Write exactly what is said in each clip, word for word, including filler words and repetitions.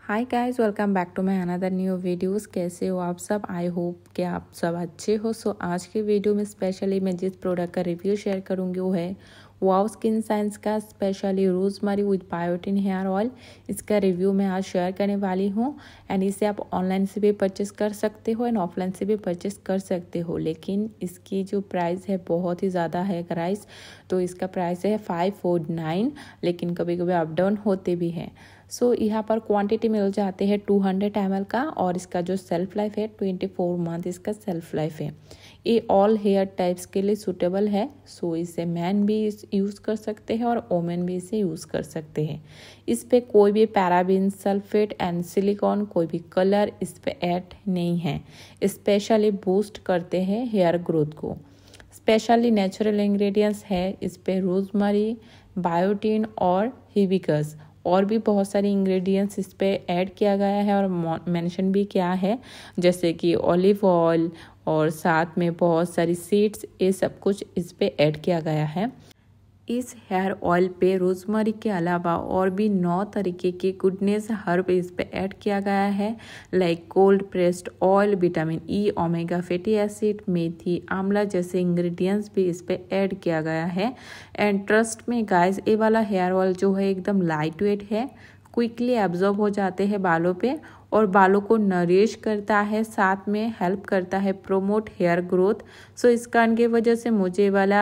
Hi guys, welcome back to my another new videos. कैसे हो आप सब? आई होप कि आप सब अच्छे हो। सो so, आज के वीडियो में स्पेशली मैं जिस प्रोडक्ट का रिव्यू शेयर करूंगी वो है वाव स्किन साइंस का specially rosemary with biotin hair oil. इसका रिव्यू मैं आज शेयर करने वाली हूँ एंड इसे आप ऑनलाइन से भी परचेस कर सकते हो एंड ऑफलाइन से भी परचेस कर सकते हो, लेकिन इसकी जो प्राइस है बहुत ही ज़्यादा है गाइस। तो इसका प्राइस है फाइव फोर नाइन, लेकिन कभी कभी अप डाउन होते भी हैं। सो so, यहाँ पर क्वांटिटी मिल जाते हैं टू हंड्रेड एम एल का और इसका जो सेल्फ लाइफ है ट्वेंटी फोर मंथ इसका सेल्फ लाइफ है। ये ऑल हेयर टाइप्स के लिए सूटेबल है। सो so, इसे मैन भी यूज़ कर सकते हैं और वोमेन भी इसे यूज़ कर सकते हैं। इस पे कोई भी पैराबिन, सल्फेट एंड सिलिकॉन कोई भी कलर इस पे ऐड नहीं है। स्पेशली बूस्ट करते हैं हेयर ग्रोथ को। स्पेशली नेचुरल इंग्रेडिएंट्स है इस पे रोजमेरी, बायोटिन और हिबिस्कस और भी बहुत सारी इंग्रेडिएंट्स इस पे ऐड किया गया है और मेंशन भी किया है, जैसे कि ऑलिव ऑयल और साथ में बहुत सारी सीड्स, ये सब कुछ इस पे ऐड किया गया है। इस हेयर ऑयल पे रोजमेरी के अलावा और भी नौ तरीके के गुडनेस हर्ब इस पे ऐड किया गया है, like cold pressed oil, vitamin E, omega fatty acid, मेथी, आंवला जैसे इंग्रेडिएंट्स भी इस पे ऐड किया गया है। एंड ट्रस्ट में गाइस, ये वाला हेयर ऑयल जो है एकदम लाइट वेट है, क्विकली एब्जॉर्ब हो जाते हैं बालों पे और बालों को नरिश करता है, साथ में हेल्प करता है प्रोमोट हेयर ग्रोथ। सो इस कारण की वजह से मुझे वाला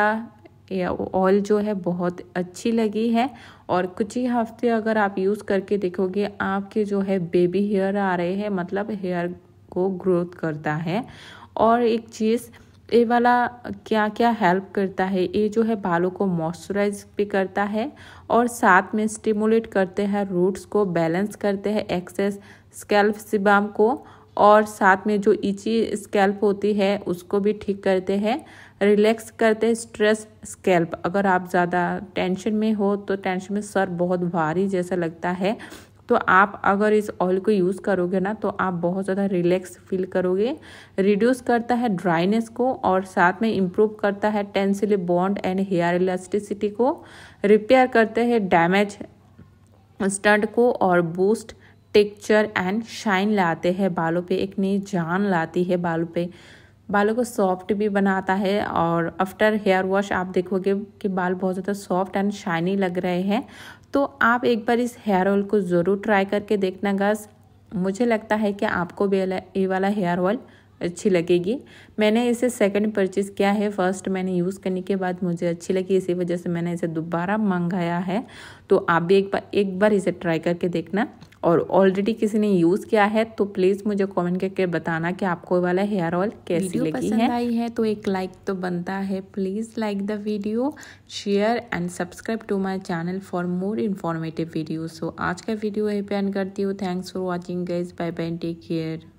ऑयल जो है बहुत अच्छी लगी है और कुछ ही हफ्ते अगर आप यूज़ करके देखोगे आपके जो है बेबी हेयर आ रहे हैं, मतलब हेयर को ग्रोथ करता है। और एक चीज़, ये वाला क्या क्या हेल्प करता है, ये जो है बालों को मॉइस्चराइज भी करता है और साथ में स्टिमुलेट करते हैं रूट्स को, बैलेंस करते हैं एक्सेस स्कैल्प सीबाम को और साथ में जो इची स्कैल्प होती है उसको भी ठीक करते हैं, रिलैक्स करते हैं स्ट्रेस स्कैल्प। अगर आप ज़्यादा टेंशन में हो तो टेंशन में सर बहुत भारी जैसा लगता है, तो आप अगर इस ऑयल को यूज़ करोगे ना तो आप बहुत ज़्यादा रिलैक्स फील करोगे। रिड्यूस करता है ड्राइनेस को और साथ में इम्प्रूव करता है tensile bond and hair elasticity को, रिपेयर करते हैं डैमेज स्टड को और बूस्ट टेक्सचर एंड शाइन लाते हैं बालों पे, एक नई जान लाती है बालों पे, बालों को सॉफ्ट भी बनाता है। और आफ्टर हेयर वॉश आप देखोगे कि बाल बहुत ज़्यादा सॉफ्ट एंड शाइनी लग रहे हैं। तो आप एक बार इस हेयर ऑयल को ज़रूर ट्राई करके देखना गाइस। मुझे लगता है कि आपको भी ये वाला हेयर ऑयल अच्छी लगेगी। मैंने इसे सेकंड परचेज़ किया है, फर्स्ट मैंने यूज़ करने के बाद मुझे अच्छी लगी, इसी वजह से मैंने इसे दोबारा मंगाया है। तो आप भी एक बार एक बार इसे ट्राई करके देखना। और ऑलरेडी किसी ने यूज़ किया है तो प्लीज़ मुझे कमेंट करके बताना कि आपको वाला हेयर ऑयल कैसी लगी है। पसंद आई है तो एक लाइक तो बनता है। Please like the video, share and subscribe to my channel for more informative video. So आज का वीडियो यहीं पे एंड करती हूँ। Thanks for watching guys, bye bye, take care.